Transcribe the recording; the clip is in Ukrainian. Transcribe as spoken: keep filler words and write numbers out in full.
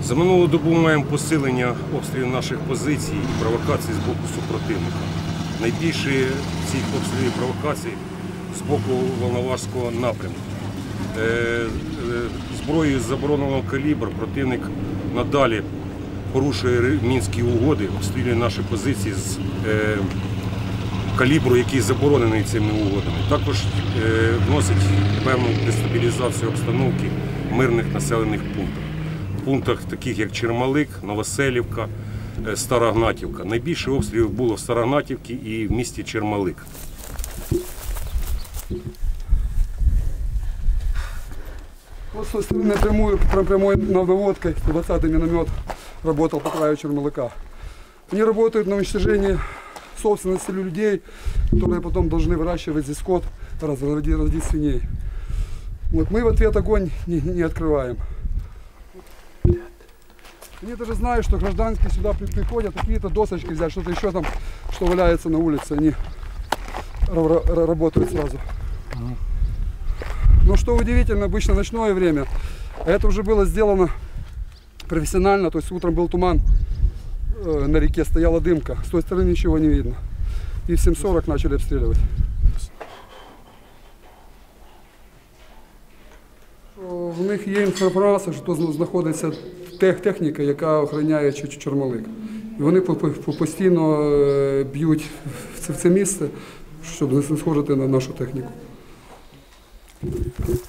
За минулу добу маємо посилення обстрілів наших позицій і провокацій з боку супротивника. Найбільші цих обстрілів і провокацій з боку Волноваського напрямку. Зброєю забороненого калібру противник надалі порушує мінські угоди, обстрілює наші позиції з калібру, який заборонений цими угодами. Також вносить певну дестабілізацію обстановки в мирних населених пунктах. В пунктах таких як Чермалик, Новоселівка, Старогнатівка. Найбільше обстрілів було в Старогнатівці і в місті Чермалик. Вот с напрямую, прямой наводкой двадцатый миномет работал по краю Чермалыка. Они работают на уничтожении собственности людей, которые потом должны выращивать здесь скот, разводить, разводить свиней. Вот мы в ответ огонь не, не открываем. Они даже знают, что гражданские сюда приходят, какие-то досочки взять, что-то еще там, что валяется на улице, они работают сразу. Но что удивительно, обычно ночное время, а это уже было сделано профессионально, то есть утром был туман, э, на реке стояла дымка, с той стороны ничего не видно. И в семь сорок начали обстреливать. В них є інформація, що тут знаходиться техніка, яка охороняє Чермалик. І вони постійно б'ють в це місце, щоб не схожити на нашу техніку.